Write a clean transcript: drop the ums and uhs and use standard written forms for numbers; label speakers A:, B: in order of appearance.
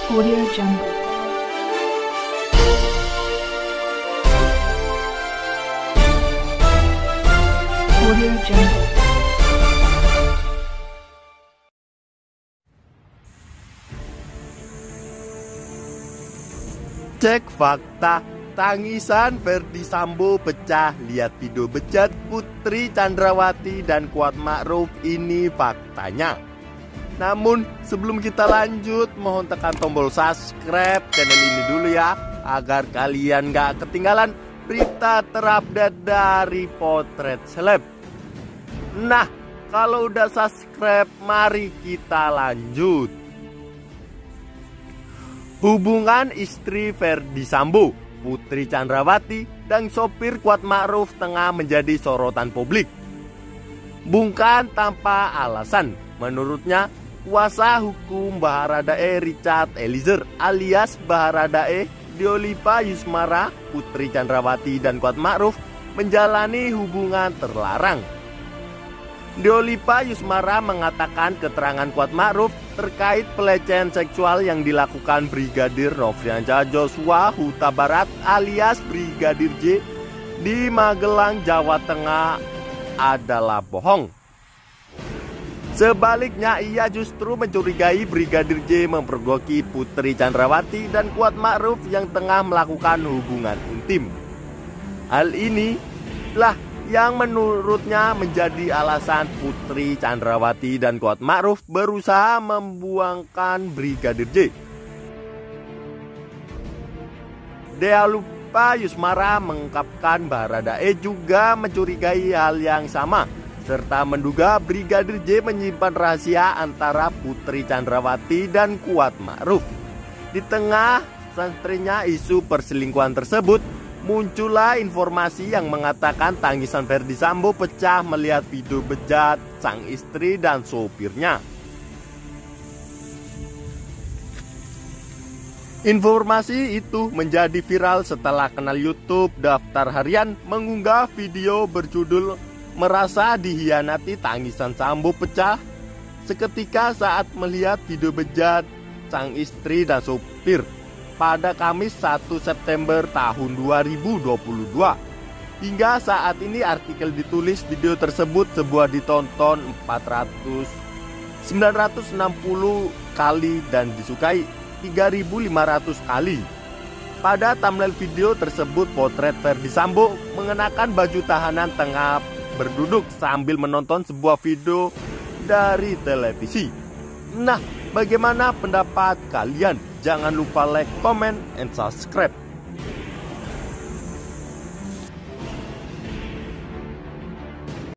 A: Audio Jungle. Audio Jungle.
B: Cek fakta, tangisan Ferdi Sambo pecah. Lihat video bejat Putri Chandrawati dan Kuat Ma'ruf, ini faktanya. Namun sebelum kita lanjut, mohon tekan tombol subscribe channel ini dulu ya, agar kalian gak ketinggalan berita terupdate dari Potret Seleb. Nah, kalau udah subscribe, mari kita lanjut. Hubungan istri Ferdi Sambo, Putri Chandrawati, dan sopir Kuat Ma'ruf tengah menjadi sorotan publik. Bukan tanpa alasan. Menurutnya, kuasa hukum Baradae Richard Eliezer alias Baradae Diolipa Yusmara, Putri Chandrawati, dan Kuat Ma'ruf menjalani hubungan terlarang. Diolipa Yusmara mengatakan keterangan Kuat Ma'ruf terkait pelecehan seksual yang dilakukan Brigadir Nofriansah Joshua Huta Barat alias Brigadir J di Magelang, Jawa Tengah adalah bohong. Sebaliknya, ia justru mencurigai Brigadir J mempergoki Putri Chandrawati dan Kuat Ma'ruf yang tengah melakukan hubungan intim. Hal ini lah yang menurutnya menjadi alasan Putri Chandrawati dan Kuat Ma'ruf berusaha membuangkan Brigadir J. Diolipa Yusmara mengungkapkan Baradae juga mencurigai hal yang sama, serta menduga Brigadir J menyimpan rahasia antara Putri Chandrawati dan Kuat Ma'ruf. Di tengah santrinya isu perselingkuhan tersebut, muncullah informasi yang mengatakan tangisan Ferdi Sambo pecah melihat video bejat sang istri dan sopirnya. Informasi itu menjadi viral setelah kanal YouTube Daftar Harian mengunggah video berjudul "Merasa Dihianati, Tangisan Sambo Pecah" seketika saat melihat video bejat sang istri dan sopir pada Kamis 1 September tahun 2022. Hingga saat ini artikel ditulis video tersebut sebuah ditonton 960 kali dan disukai 3.500 kali. Pada thumbnail video tersebut, potret Ferdi Sambo mengenakan baju tahanan tengah berduduk sambil menonton sebuah video dari televisi. Nah, bagaimana pendapat kalian? Jangan lupa like, comment, and subscribe.